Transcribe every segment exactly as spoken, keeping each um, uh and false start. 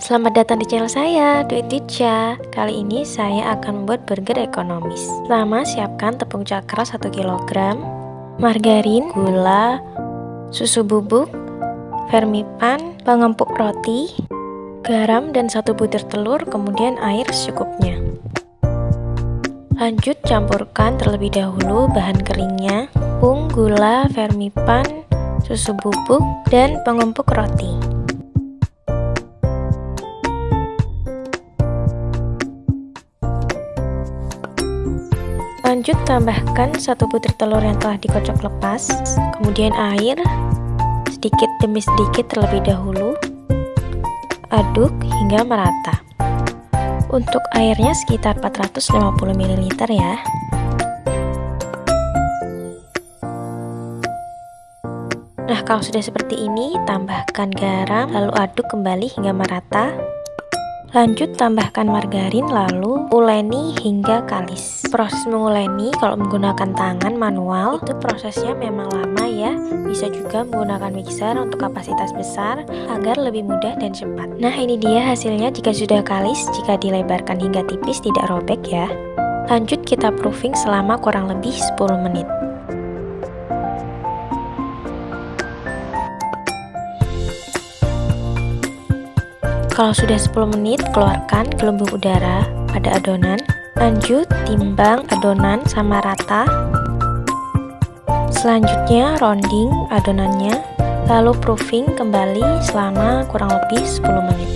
Selamat datang di channel saya, Do It Ditcha. Kali ini saya akan membuat burger ekonomis. Pertama, siapkan tepung cakra satu kilogram, margarin, gula, susu bubuk, vermipan, pengempuk roti, garam, dan satu butir telur, kemudian air secukupnya. Lanjut campurkan terlebih dahulu bahan keringnya, tepung, gula, vermipan, susu bubuk, dan pengempuk roti. Lanjut tambahkan satu butir telur yang telah dikocok lepas, kemudian air sedikit demi sedikit terlebih dahulu. Aduk hingga merata. Untuk airnya sekitar empat ratus lima puluh mililiter ya. Nah, kalau sudah seperti ini, tambahkan garam, lalu aduk kembali hingga merata. Lanjut tambahkan margarin, lalu uleni hingga kalis. Proses menguleni kalau menggunakan tangan manual itu prosesnya memang lama ya. Bisa juga menggunakan mixer untuk kapasitas besar agar lebih mudah dan cepat. Nah, ini dia hasilnya jika sudah kalis. Jika dilebarkan hingga tipis tidak robek ya. Lanjut kita proofing selama kurang lebih sepuluh menit. Kalau sudah sepuluh menit, keluarkan gelembung udara pada adonan. Lanjut timbang adonan sama rata. Selanjutnya rounding adonannya, lalu proofing kembali selama kurang lebih sepuluh menit.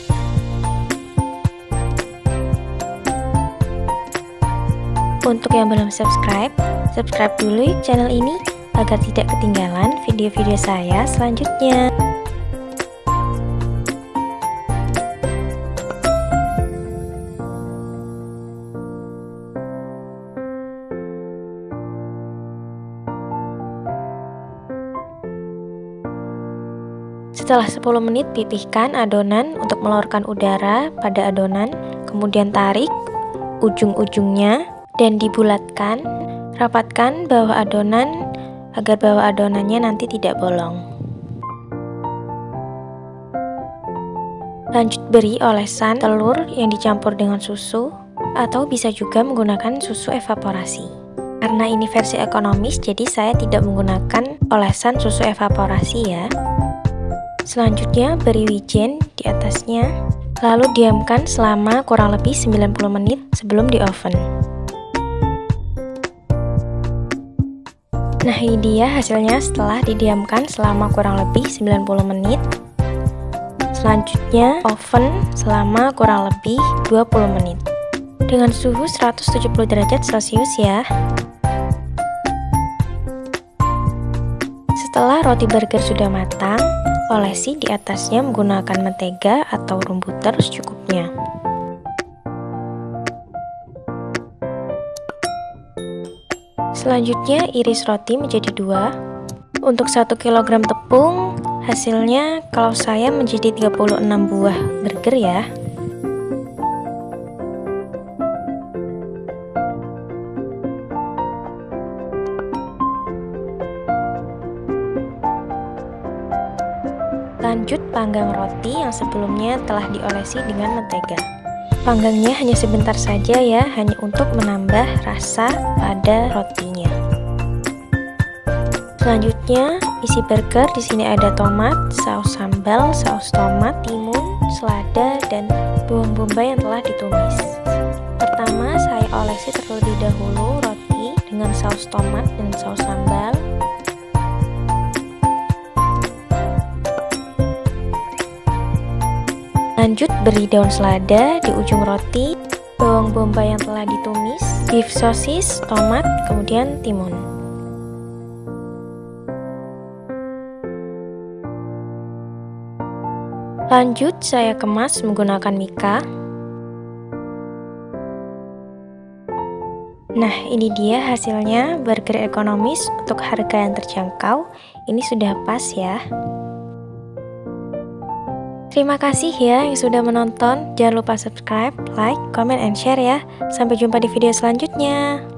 Untuk yang belum subscribe, subscribe dulu channel ini agar tidak ketinggalan video-video saya selanjutnya. Setelah sepuluh menit, pipihkan adonan untuk mengeluarkan udara pada adonan, kemudian tarik ujung-ujungnya dan dibulatkan. Rapatkan bawah adonan agar bawah adonannya nanti tidak bolong. Lanjut beri olesan telur yang dicampur dengan susu, atau bisa juga menggunakan susu evaporasi. Karena ini versi ekonomis, jadi saya tidak menggunakan olesan susu evaporasi ya. Selanjutnya beri wijen di atasnya, lalu diamkan selama kurang lebih sembilan puluh menit sebelum di oven. Nah, ini dia hasilnya setelah didiamkan selama kurang lebih sembilan puluh menit. Selanjutnya oven selama kurang lebih dua puluh menit dengan suhu seratus tujuh puluh derajat celcius ya. Setelah roti burger sudah matang, olesi di atasnya menggunakan mentega atau room butter secukupnya. Selanjutnya iris roti menjadi dua. Untuk satu kilogram tepung, hasilnya kalau saya menjadi tiga puluh enam buah burger ya. Lanjut panggang roti yang sebelumnya telah diolesi dengan mentega. Panggangnya hanya sebentar saja ya, hanya untuk menambah rasa pada rotinya. Selanjutnya isi burger, di sini ada tomat, saus sambal, saus tomat, timun, selada, dan bawang bombay yang telah ditumis. Pertama saya olesi terlebih dahulu roti dengan saus tomat dan saus sambal. Lanjut beri daun selada di ujung roti, bawang bombay yang telah ditumis, beef sosis, tomat, kemudian timun. Lanjut saya kemas menggunakan mika. Nah, ini dia hasilnya burger ekonomis untuk harga yang terjangkau. Ini sudah pas ya. Terima kasih ya yang sudah menonton. Jangan lupa subscribe, like, comment, and share ya. Sampai jumpa di video selanjutnya.